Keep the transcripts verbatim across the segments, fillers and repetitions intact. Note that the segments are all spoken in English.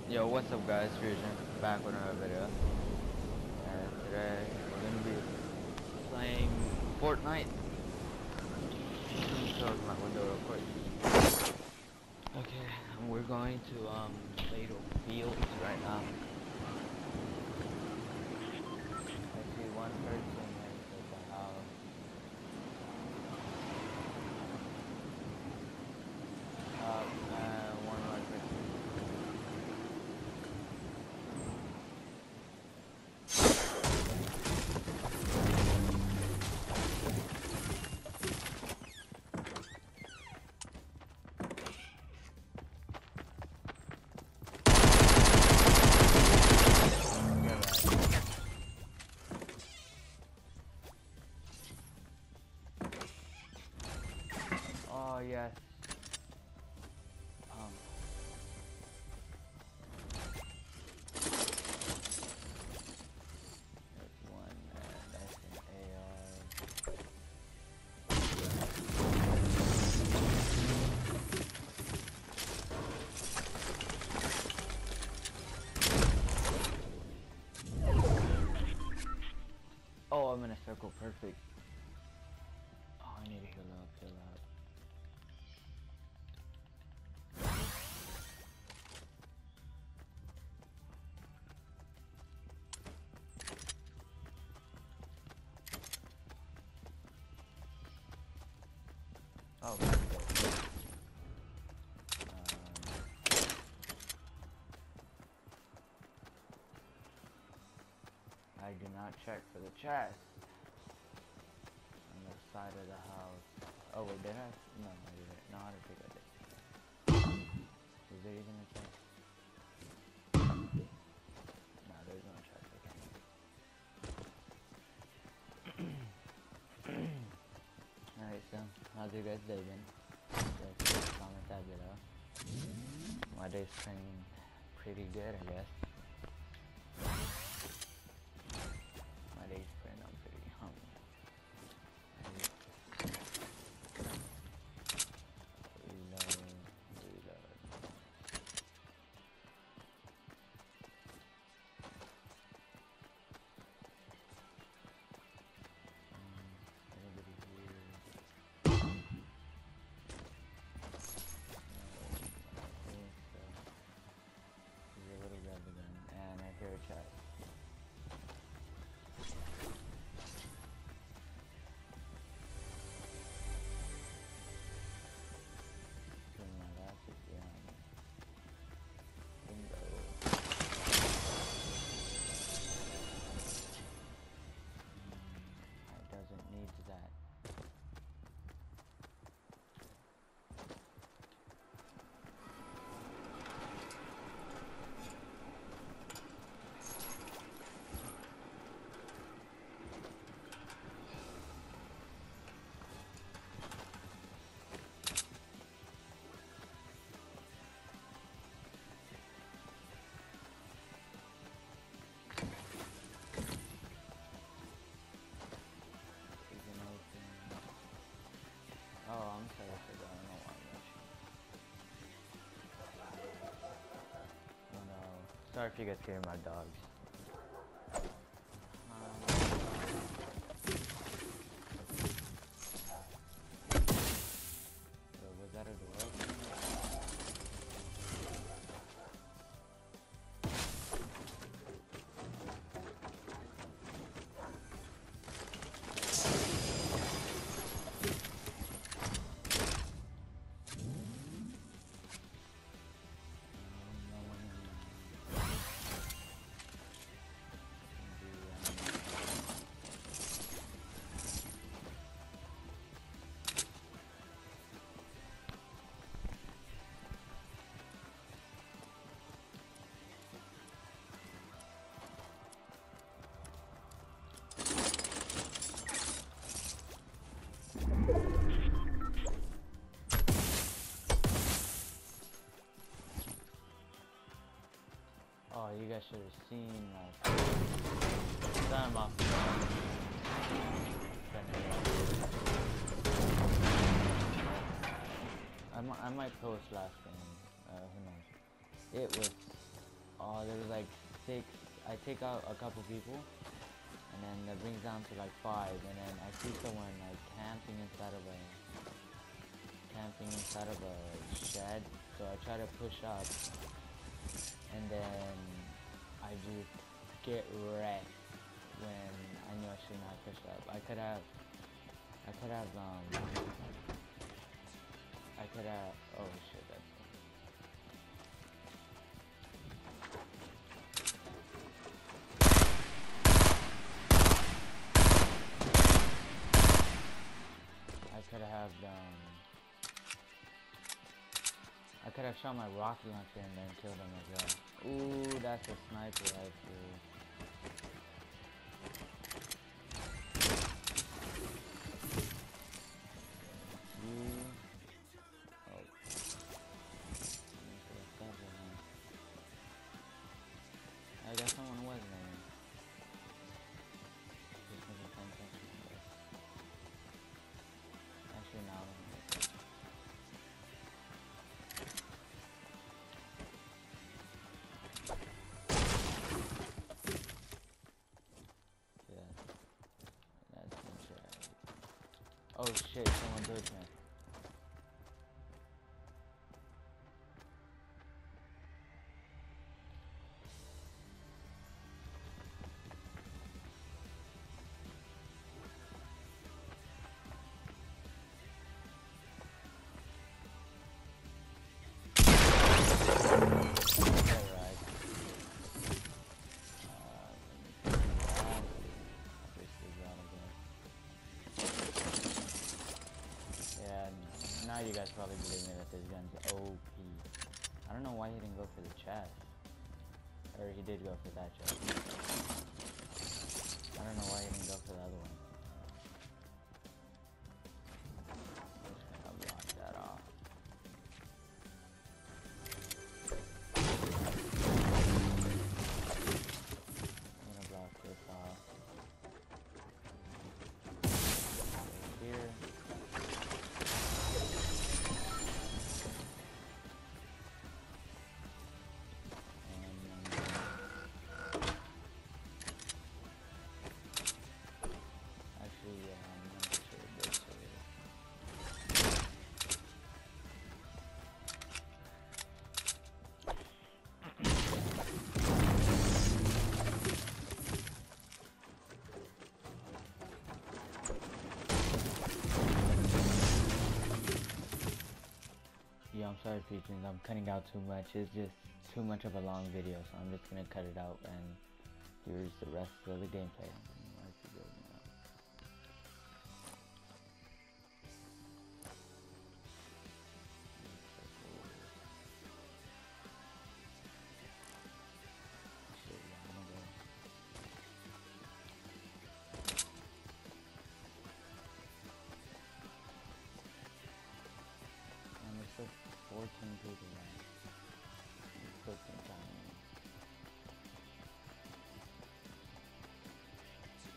Yo, what's up guys, Fusion, back with another video. And today, we're gonna be playing Fortnite. Let me close my window real quick. Okay, and we're going to, um, Fatal Fields right now. I see one person at the house. Uh, and one more person. Oh yes. Um. There's one, and that's an A R. Oh, I'm in a circle, perfect. Oh, I need to heal up, heal up. Oh, um, I do not check for the chest on the side of the house. Oh wait, did I? No, I didn't. No, I don't think I did. Is there even a chest? No, there's no chest. Okay. Alright, so how's your guys' day been? Just comment that below. My day's been pretty good, I guess. My day's been I'm pretty hungry. Reload, reload. Um, anybody here? He's a little grab again, and I hear a chat. Turn my glasses behind me. Bingo. Mm, it doesn't need that. Oh, I'm sorry for that. I don't know why I'm rushing. Oh no. Sorry if you guys hear my dogs. Um, so was that a door? Oh, you guys should have seen like time off. I might, I might post last game. Uh, who knows? It was Oh, there was like six. I take out a couple people, and then that brings down to like five, and then I see someone like camping inside of a camping inside of a shed. So I try to push up, and then I just get wrecked when I knew I should not push up. I could have, I could have, um, I could have. Oh shit, that's. I could have um I could have shot my rocket launcher and then killed him as well. Ooh, that's a sniper rifle. Ooh. Oh. I got someone was there. Actually, now. Oh shit, someone did me. Now you guys probably believe me that this gun's O P. I don't know why he didn't go for the chest. Or he did go for that chest. I don't know why he didn't go for the other one. I'm just gonna block that off. I'm gonna block this off. Here. Yeah, I'm sorry, patrons. I'm cutting out too much. It's just too much of a long video, so I'm just gonna cut it out. And here's the rest of the gameplay. fourteen people now. fifteen times.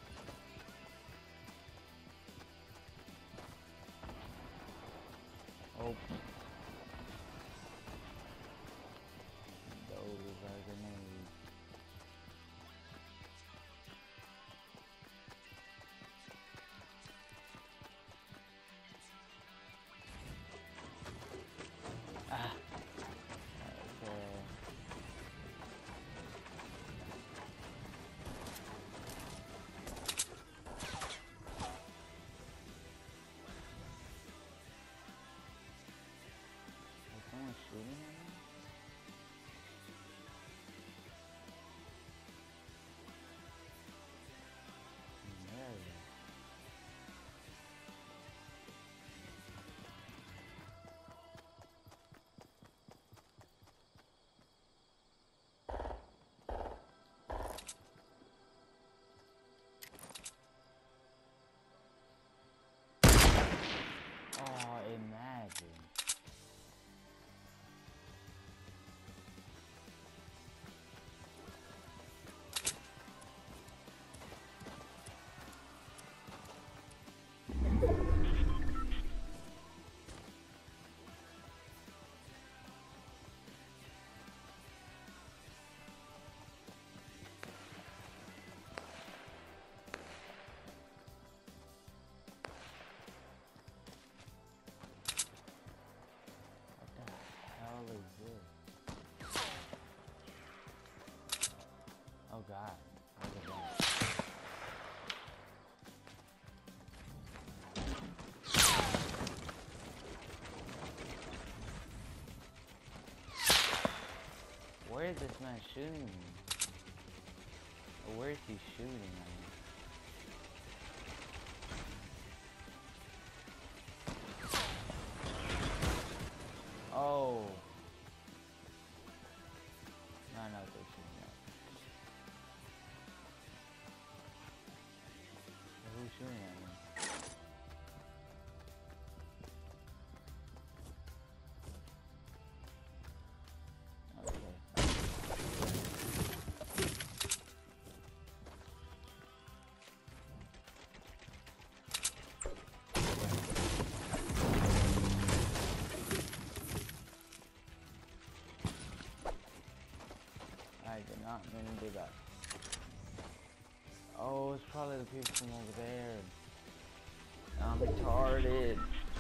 is this man shooting me? Or where is he shooting at me? Oh. No, no, they're shooting at me. Who's shooting at me? I did not mean to do that. Oh, it's probably the people from over there. I'm retarded.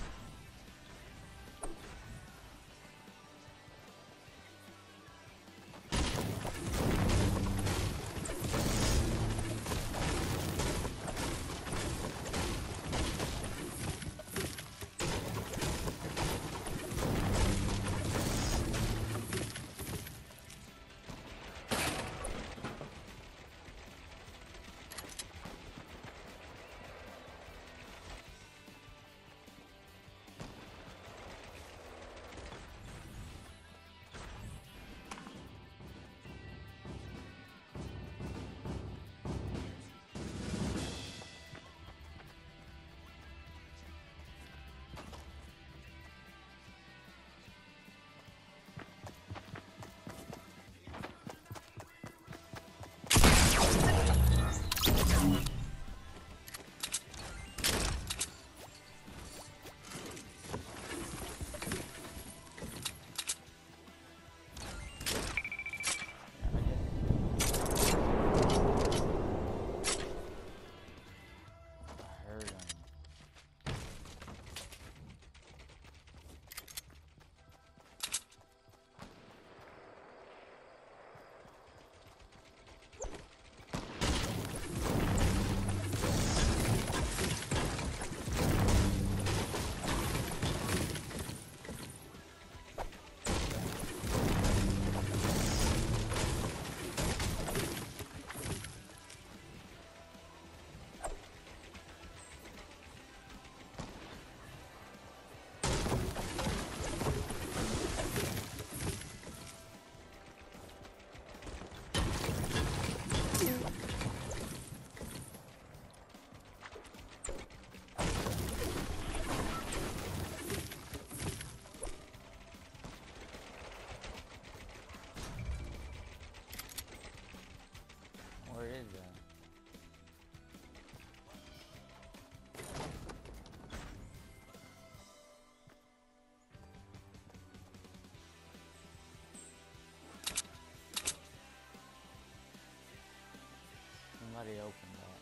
Where is that? Somebody opened that.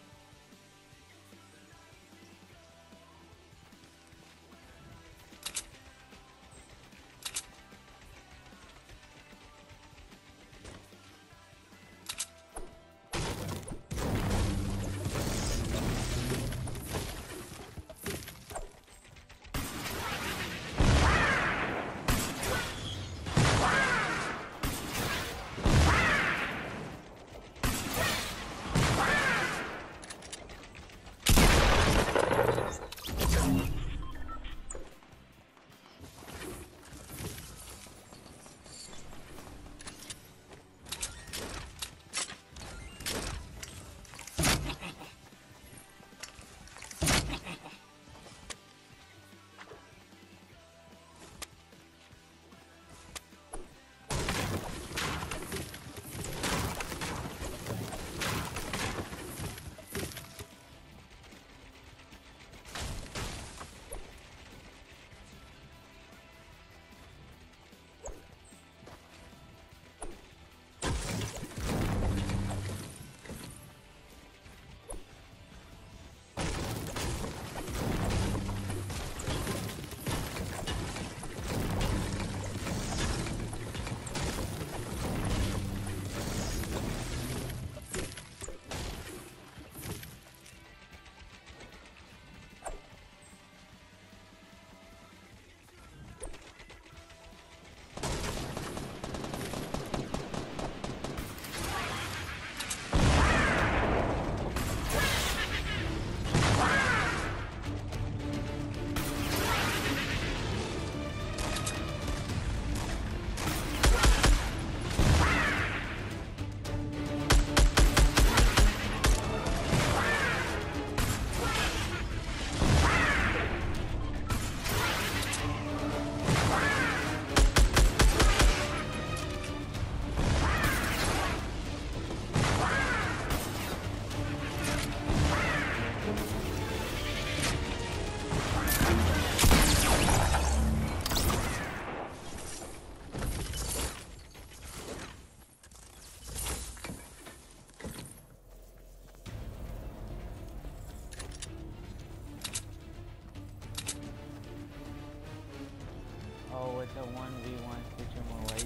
a one v one situation.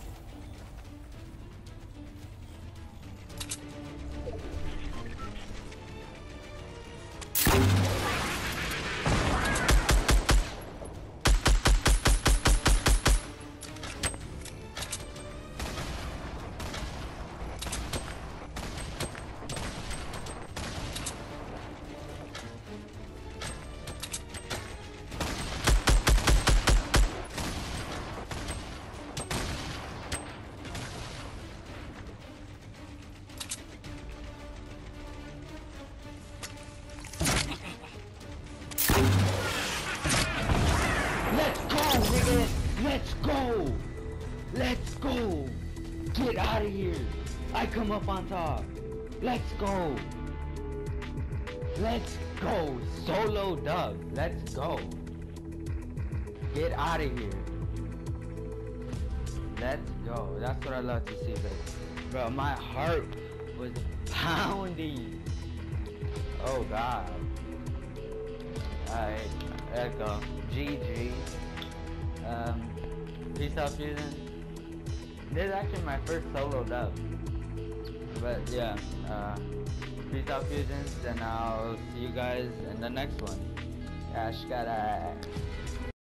Let's go! Let's go! Get out of here! I come up on top! Let's go! Let's go! Solo dub! Let's go! Get out of here! Let's go! That's what I love to see, baby. Bro, my heart was pounding! Oh god. Alright, let's go. G G. Um, peace out, Fusion. This is actually my first solo dub. But yeah, uh, peace out, Fusions, and I'll see you guys in the next one. Ashkara.